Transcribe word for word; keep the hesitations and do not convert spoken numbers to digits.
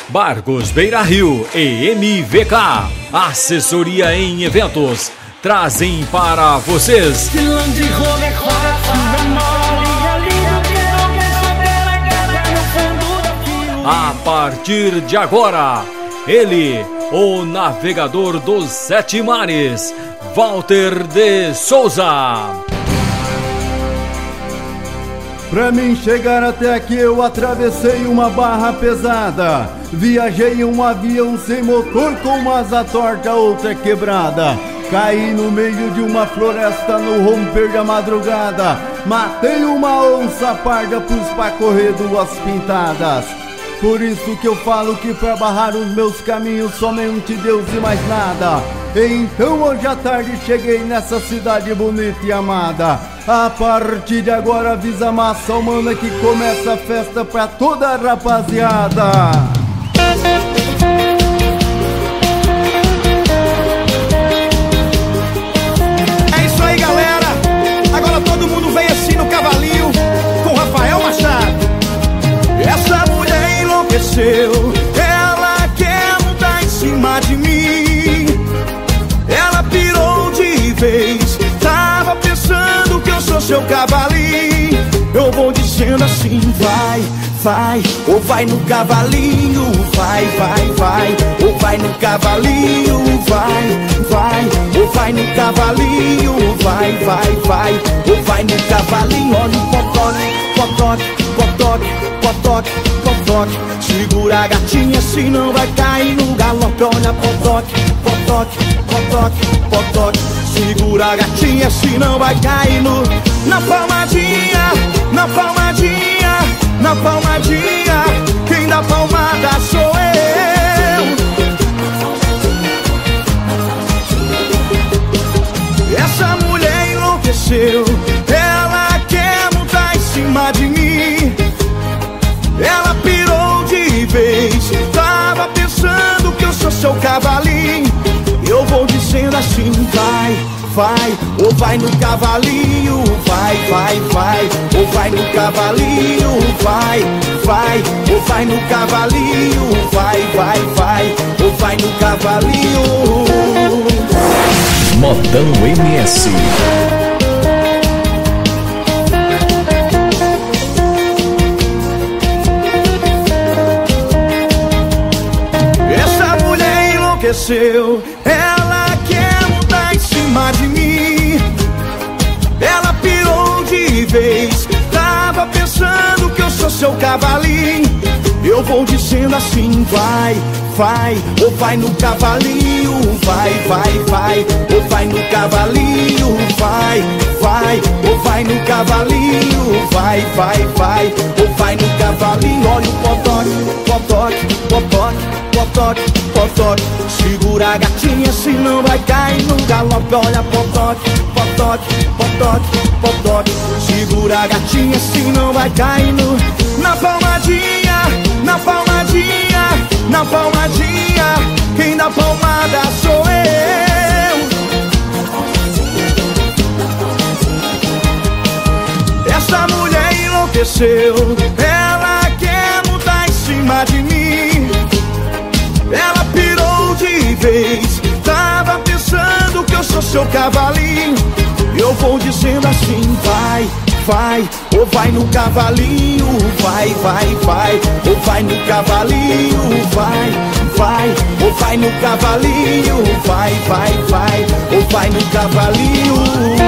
Barcos Beira Rio e M V K, assessoria em eventos, trazem para vocês a partir de agora, ele, o navegador dos sete mares, Walter de Souza. Pra mim chegar até aqui eu atravessei uma barra pesada. Viajei em um avião sem motor com uma asa torta, outra quebrada. Caí no meio de uma floresta no romper da madrugada. Matei uma onça parda, pus pra correr duas pintadas. Por isso que eu falo que pra barrar os meus caminhos somente Deus e mais nada. Então hoje à tarde cheguei nessa cidade bonita e amada. A partir de agora avisa a massa humana que começa a festa pra toda a rapaziada. É isso aí, galera. Agora todo mundo vem assim no cavalinho com Rafael Machado. Essa mulher enlouqueceu, ela quer montar em cima de mim. Ela pirou de vez, tava pensando que eu sou seu cavalinho. Eu vou dizendo assim, vai, vai, ou vai no cavalinho, vai, vai, vai, ou vai no cavalinho, vai, vai, ou vai no cavalinho, vai, vai, vai, ou vai no cavalinho. Olha o potoque, potoque, potoque, potoque, potoque. Segura a gatinha, senão vai cair no galope. Olha potoque, potoque, potoque, potoque. Segura a gatinha, senão vai cair no... Na palmadinha, na palmadinha, na palmadinha. Quem dá palmada sou eu. Essa mulher enlouqueceu, ela quer montar em cima de mim. Ela pirou de vez, tava pensando que eu sou seu cavalinho. Eu vou dizendo assim, vai, vai, ou vai no cavalinho, vai, vai, vai, ou vai no cavalinho, vai, vai, ou vai no cavalinho, vai, vai, vai, ou vai no cavalinho. Modão M S. Essa mulher enlouqueceu, ela quer montar em cima de mim. Ela pirou de vez, tava pensando que eu sou seu cavalinho. Eu vou dizendo assim, vai, vai, ou vai no cavalinho, vai, vai, vai, ou vai no cavalinho, vai, vai, ou vai no cavalinho, vai, vai, vai, ou vai no cavalinho. Olha o potoque, potoque, potoque, potoque, potoque. Segura a gatinha, senão vai cair no galope. Olha potoque, potoque, potoque, potoque. Segura a gatinha, senão vai cair no... Na palmadinha, na palmadinha, na palmadinha. Quem dá palmada sou eu. Essa mulher enlouqueceu, ela quer montar em cima de mim. Ela pirou de vez, tava pensando que eu sou seu cavalinho. Eu vou dizendo assim, vai, vai, ou vai no cavalinho, vai, vai, vai, ou vai no cavalinho, vai, vai, ou vai no cavalinho, vai, vai, vai, ou vai no cavalinho.